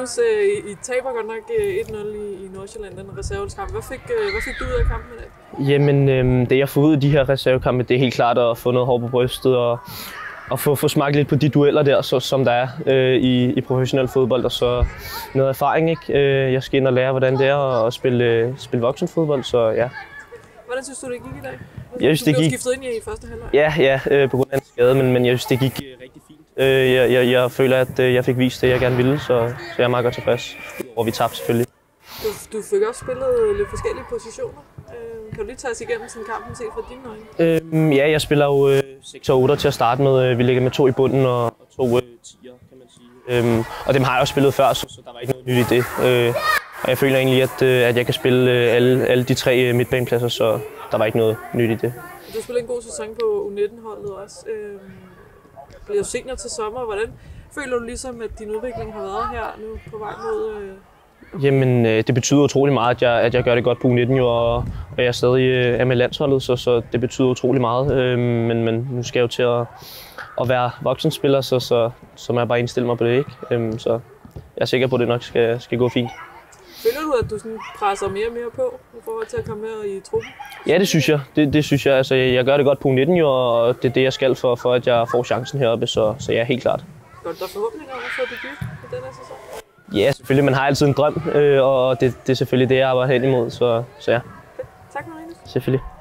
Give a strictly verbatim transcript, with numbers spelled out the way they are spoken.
Marinus, I taber godt nok et nul i Nordsjælland, den reservekamp. Hvad fik, hvad fik du ud af kampen i dag? Jamen, øhm, det jeg får ud af de her reservekampe, det er helt klart at få noget hår på brystet og, og få, få smagt lidt på de dueller der, så, som der er øh, i, i professionel fodbold. Og så noget erfaring, ikke? Øh, jeg skal ind og lære, hvordan det er at spille, spille voksenfodbold, så ja. Hvordan synes du, det gik i dag? Jeg synes, du blev det gik... skiftet ind i første halvleg. Ja, ja øh, på grund af en skade, men, men jeg synes, det gik øh, rigtig fint. Øh, jeg, jeg, jeg føler, at øh, jeg fik vist det, jeg gerne ville, så, så jeg er meget godt tilfreds. Og vi tabte selvfølgelig. Du, du fik også spillet lidt forskellige positioner. Øh, kan du lige tage os igennem sådan kampen set fra dine øjne? Øh, ja, jeg spiller jo øh, seks og otte til at starte med. Vi ligger med to i bunden og, og to øh, tier, kan man sige. Øh, og dem har jeg også spillet før, så, så der var ikke noget nyt i det. Øh, og jeg føler egentlig, at, øh, at jeg kan spille øh, alle, alle de tre øh, midtbanepladser, så der var ikke noget nyt i det. Du spillede en god sæson på U nitten-holdet også. Øh, bliver senior til sommer. Hvordan føler du ligesom, at din udvikling har været her nu på vej mod... Øh... Jamen, øh, det betyder utrolig meget, at jeg, at jeg gør det godt på U nitten, jo, og, og jeg er stadig øh, er med landsholdet, så, så det betyder utrolig meget. Øh, men, men nu skal jeg jo til at, at være voksenspiller, så, så, så må jeg bare indstille mig på det, ikke? Øh, så jeg er sikker på, at det nok skal, skal gå fint. Føler du, at du sådan presser mere og mere på i forhold til at komme med i truppen? Ja, det synes jeg. Det, det synes jeg. Altså, jeg gør det godt på U nitten, jo, og det er det, jeg skal for, for at jeg får chancen heroppe, så, så jeg er helt klart. Godt, der er forhåbninger om at få debut i denne sæson? Ja, selvfølgelig. Man har altid en drøm, øh, og det, det er selvfølgelig det, jeg arbejder hen imod, så, så ja. Tak, Marinus. Selvfølgelig.